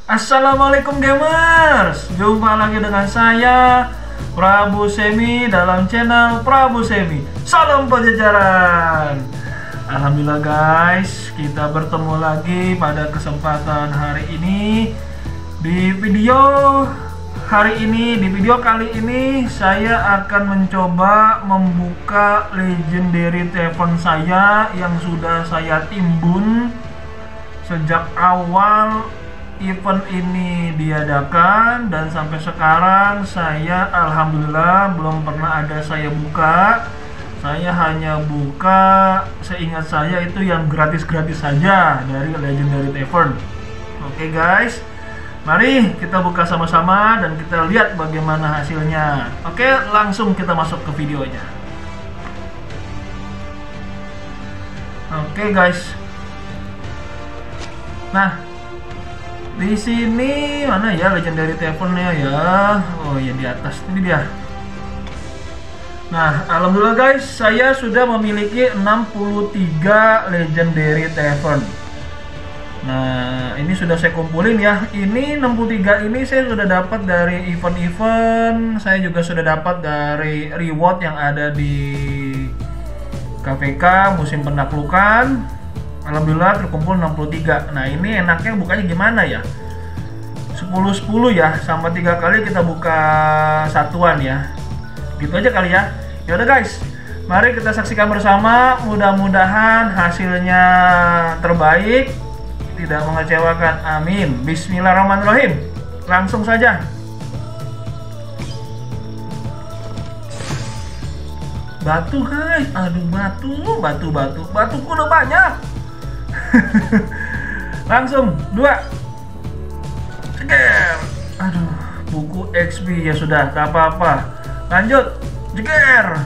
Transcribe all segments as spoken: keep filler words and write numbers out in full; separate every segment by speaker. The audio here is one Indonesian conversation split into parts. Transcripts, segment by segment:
Speaker 1: Assalamualaikum gamers, jumpa lagi dengan saya Prabu Semi dalam channel Prabu Semi. Salam Pajajaran. Alhamdulillah guys, kita bertemu lagi pada kesempatan hari ini. Di video hari ini, di video kali ini saya akan mencoba membuka legendary tavern saya yang sudah saya timbun sejak awal event ini diadakan, dan sampai sekarang saya alhamdulillah belum pernah ada saya buka. Saya hanya buka, seingat saya itu yang gratis-gratis saja dari legendary tavern. Oke guys, mari kita buka sama-sama dan kita lihat bagaimana hasilnya. Oke, langsung kita masuk ke videonya. Oke guys. Nah, di sini mana ya legendary tavern-nya ya? Oh ya, di atas ini dia. Nah, alhamdulillah guys, saya sudah memiliki enam puluh tiga legendary tavern. Nah, ini sudah saya kumpulin ya. Ini enam puluh tiga ini saya sudah dapat dari event-event. Saya juga sudah dapat dari reward yang ada di K V K musim penaklukan. Alhamdulillah terkumpul enam puluh tiga. Nah, ini enaknya bukanya gimana ya? sepuluh sepuluh ya, sama tiga kali kita buka satuan ya. Gitu aja kali ya. Ya udah guys, mari kita saksikan bersama. Mudah-mudahan hasilnya terbaik, tidak mengecewakan. Amin. Bismillahirrahmanirrahim. Langsung saja. Batu guys, aduh batu, batu, batu, batuku udah banyak. Langsung dua. Jeger. Aduh, buku X P ya sudah, tak apa-apa. Lanjut. Jeger.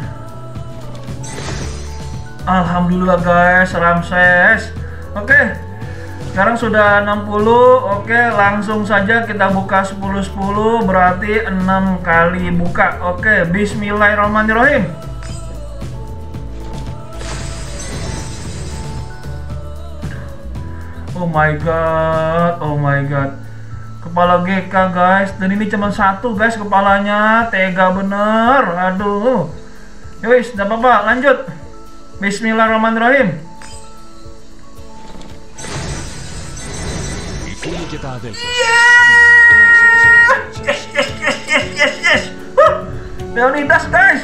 Speaker 1: Alhamdulillah guys, Ramses. Oke. Sekarang sudah enam puluh. Oke, langsung saja kita buka sepuluh sepuluh, berarti enam kali buka. Oke, bismillahirrahmanirrahim. Oh my god, oh my god. Kepala G K guys, dan ini cuma satu guys kepalanya, tega bener. Aduh. Yowis, tidak apa-apa, lanjut. Bismillahirrahmanirrahim. Yeah! Yes, yes, yes, yes, yes, yes. Huh. Leonidas guys.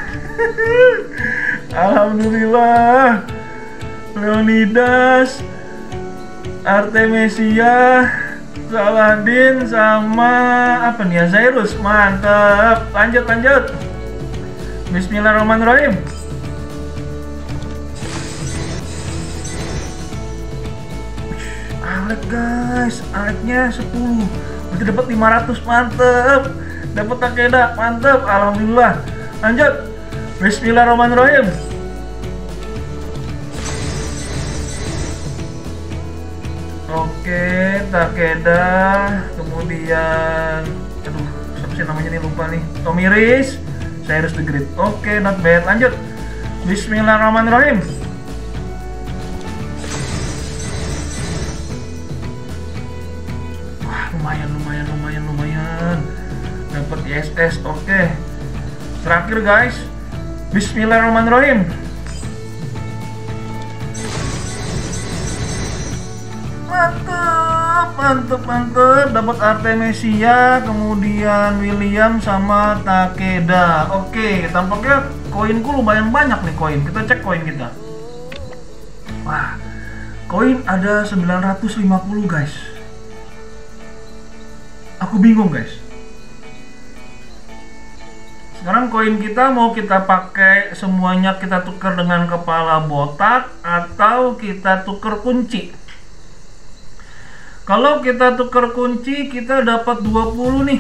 Speaker 1: Alhamdulillah. Leonidas, Artemisia, Saladin, sama apa nih ya, Zairus. Mantap. Lanjut lanjut. Bismillahirrahmanirrahim. Alek guys, Aleknya sepuluh, berarti dapat lima ratus. Mantap. Dapat Takeda. Mantap. Alhamdulillah. Lanjut. Bismillahirrahmanirrahim. Oke, Takeda, kemudian aduh, siapa sih namanya nih, lupa nih. Tomiris, Cyrus the Great. Oke, not bad. Lanjut. Bismillahirrahmanirrahim. Wah, lumayan, lumayan, lumayan, lumayan. Dapat I S S. Oke. Terakhir guys. Bismillahirrahmanirrahim. Mantap, mantap, mantap. Dapat Artemisia, kemudian William sama Takeda. Oke, tampaknya koinku lumayan banyak nih koin. Kita cek koin kita. Wah, koin ada sembilan ratus lima puluh guys. Aku bingung guys. Sekarang koin kita mau kita pakai semuanya, kita tukar dengan kepala botak atau kita tukar kunci. Kalau kita tukar kunci, kita dapat dua puluh nih.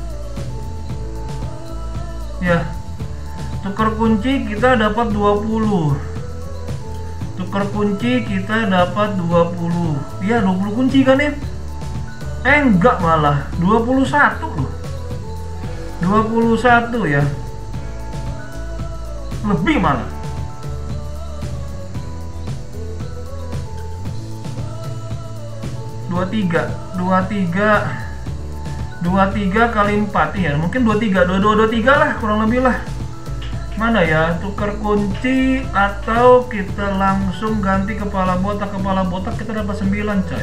Speaker 1: Ya. Tukar kunci kita dapat dua puluh. Tukar kunci kita dapat dua puluh. Iya, dua puluh kunci kan ya? Eh, enggak, malah dua puluh satu loh. dua puluh satu ya. Lebih malah. dua tiga dua tiga dua tiga kali empat ya, mungkin dua tiga dua dua dua tiga lah kurang lebih lah. Mana ya, tukar kunci atau kita langsung ganti kepala botak. Kepala botak kita dapat sembilan coy.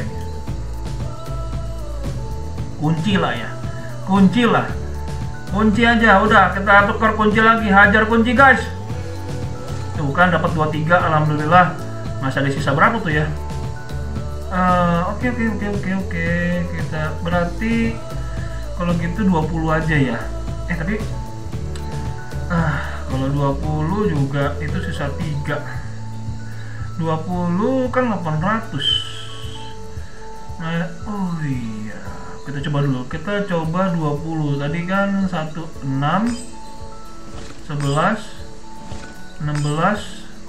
Speaker 1: Kunci lah ya, kunci lah, kunci aja. Udah, kita tukar kunci lagi, hajar kunci guys. Tuh kan dapat dua tiga, alhamdulillah. Masih ada sisa berapa tuh ya? Oke oke oke oke oke. Kita berarti kalau gitu dua puluh aja ya. Eh tapi ah kalau dua puluh juga itu sisa tiga. dua puluh kan delapan ratus. Nah, oh iya. Kita coba dulu. Kita coba dua puluh. Tadi kan satu enam sebelas enam belas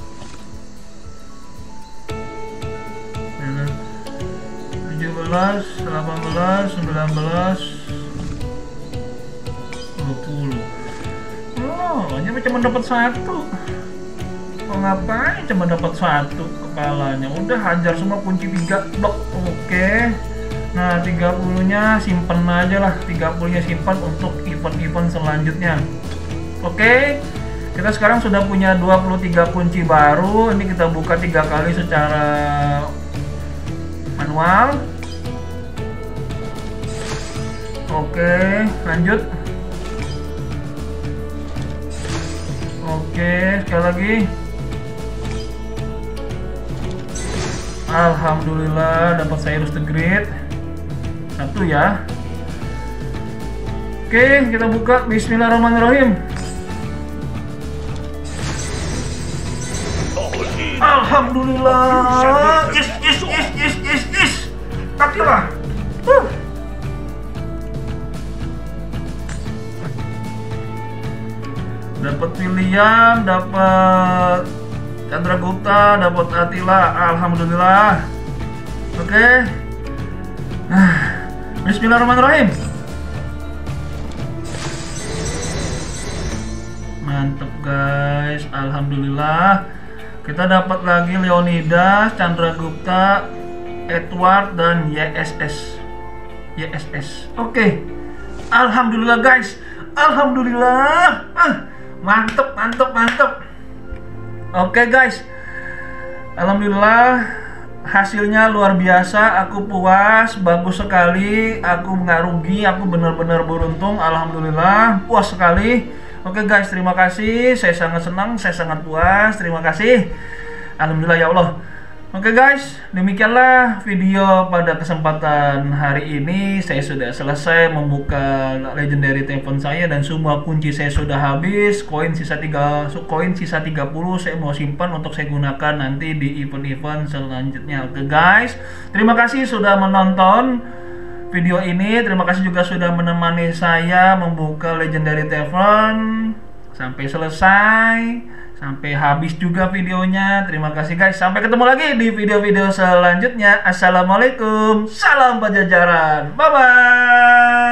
Speaker 1: tujuh belas delapan belas sembilan belas dua puluh. Oh, hanya cuma dapat satu. Oh, ngapain cuma dapat satu kepalanya? Udah hajar semua kunci tiga blok. Oke. Nah, tiga puluh nya simpen aja lah. tiga puluh nya simpan untuk event-event selanjutnya. Oke. Kita sekarang sudah punya dua puluh tiga kunci baru. Ini kita buka tiga kali secara manual. Oke, lanjut. Oke, sekali lagi. Alhamdulillah dapat Cyrus the Great. Satu ya. Oke, kita buka. Bismillahirrahmanirrahim. Alhamdulillah. Yes, yes, yes, yes, yes, yes. Takdirlah. Uh. Dapat William, dapat Chandra Gupta, dapat Attila. Alhamdulillah. Oke. Okay. Bismillahirrahmanirrahim. Mantap guys. Alhamdulillah. Kita dapat lagi Leonidas, Chandra Gupta, Edward dan Y S S. Y S S. Oke. Okay. Alhamdulillah guys. Alhamdulillah. Ah. Mantep, mantep, mantep. Oke guys, alhamdulillah hasilnya luar biasa. Aku puas, bagus sekali. Aku nggak rugi, aku benar-benar beruntung. Alhamdulillah, puas sekali. Oke guys, terima kasih. Saya sangat senang, saya sangat puas. Terima kasih. Alhamdulillah ya Allah. Oke guys, demikianlah video pada kesempatan hari ini. Saya sudah selesai membuka legendary telepon saya dan semua kunci saya sudah habis. Koin sisa tiga, koin sisa tiga puluh saya mau simpan untuk saya gunakan nanti di event-event selanjutnya. Oke guys, terima kasih sudah menonton video ini. Terima kasih juga sudah menemani saya membuka legendary telepon sampai selesai. Sampai habis juga videonya. Terima kasih guys. Sampai ketemu lagi di video-video selanjutnya. Assalamualaikum. Salam Pajajaran. Bye-bye.